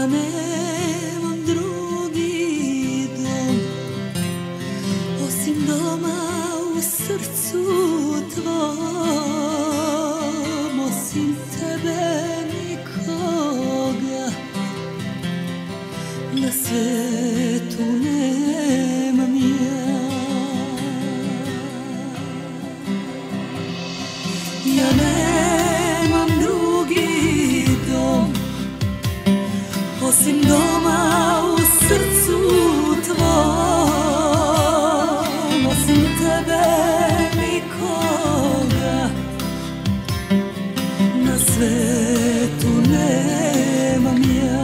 nemam drugi dom osim doma u srcu tvom, osim tebe nikoga na svetu nemam ja. Ja nemam drugi dom osim doma u srcu tvom, osim tebe nikoga na svetu nemam ja.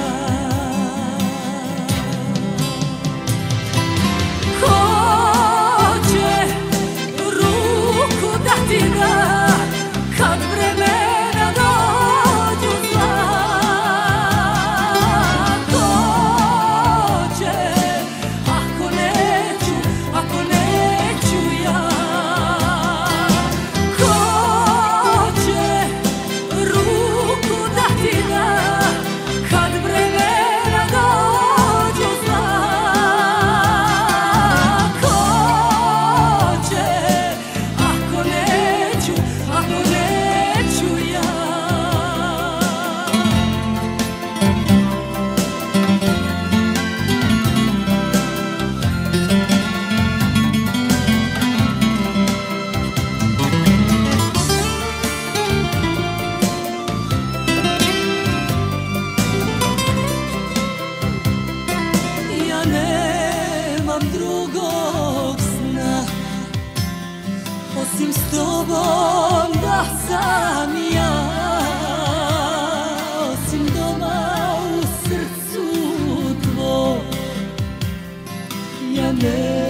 Ko će ruku da ti da kad vremena dođu zla? Ko će, ako neću ja? Ko će ruku da ti da kad vremena dođu zla? Ko će, ako neću ja? Ja nemam drugog sna osim s tobom da sam ja, osim doma u srcu tvom. Ja